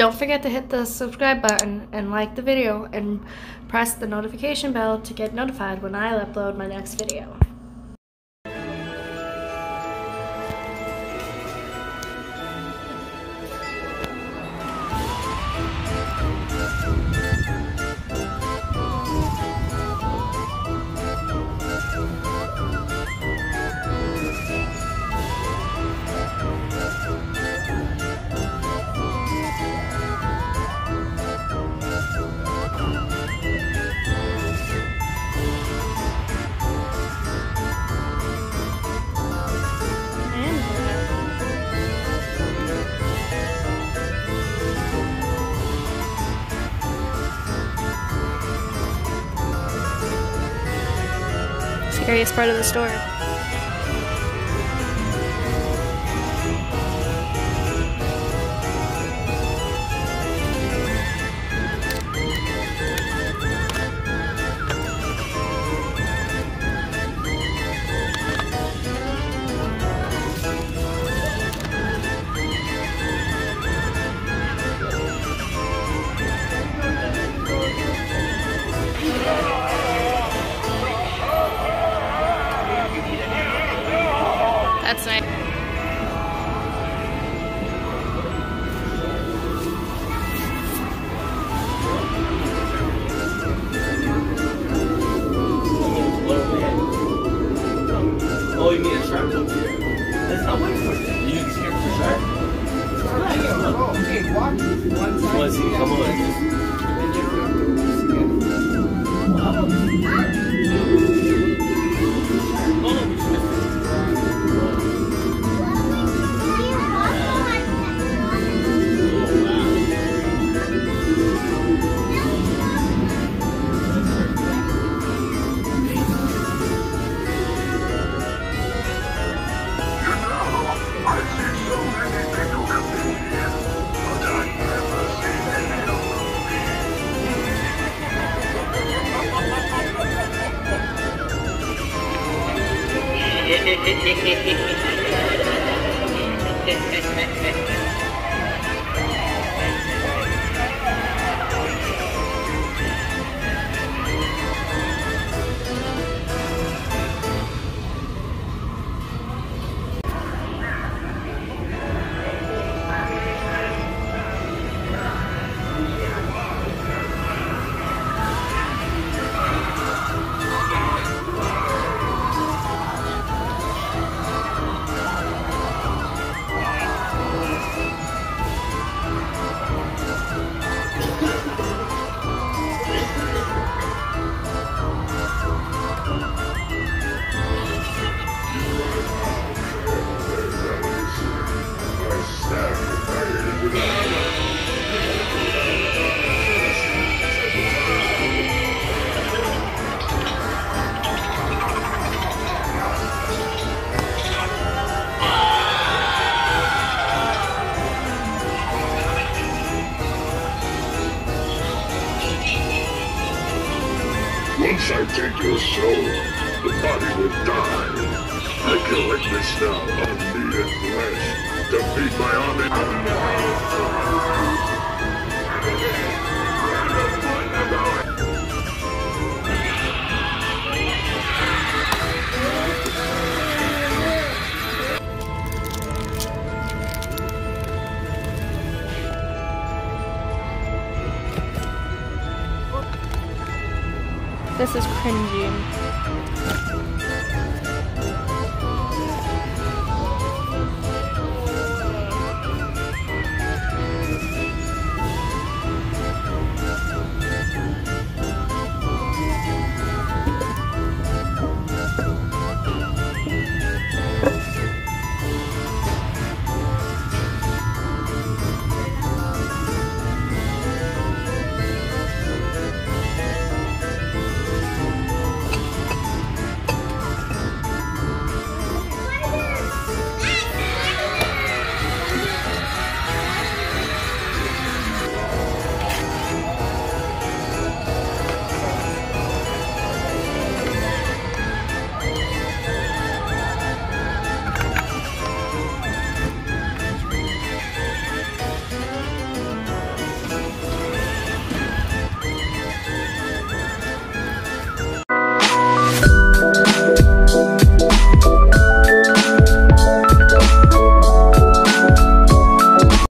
Don't forget to hit the subscribe button and like the video and press the notification bell to get notified when I upload my next video. Scariest part of the store. That's nice. Oh, you mean a shark? That's not waiting for it. You scared for shark? Okay, walk one side. Let's see, come on. Once I take your soul, the body will die. I collect this now unneeded flesh to feed my This is cringy.